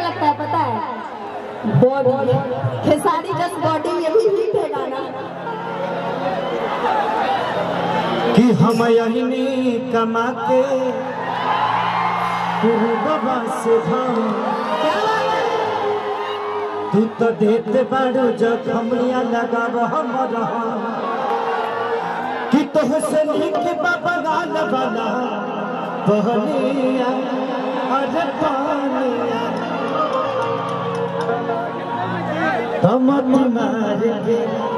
लगता है पता है? बॉडी खेसारी जस बॉडी, ये भी हिट है गाना। कि हम यही कमा के बाबा से तू तो देते बाड़ू जखमिया लगाव हमरा कि तोहसे लिख बाबा गाल वाला पहनिया अरे पहनिया तम मार के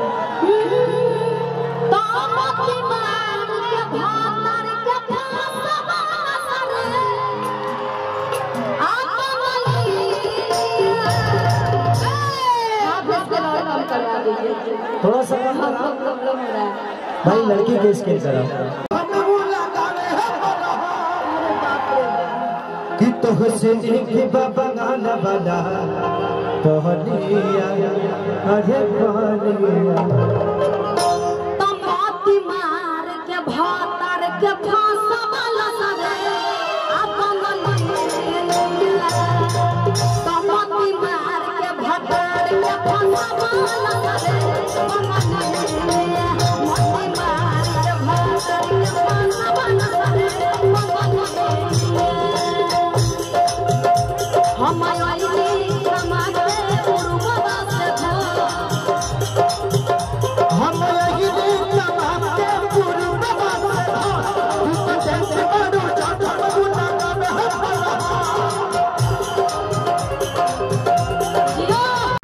थोड़ा सा कम हो रहा है भाई, लड़की के स्किल करा कि तोहसे एक बाबा गाना वाला पहनिया अरे पहनिया तमाती मार के भातर के फांसा वाला सरे अपन तमाती मार के भातर के फांसा वाला सरे हम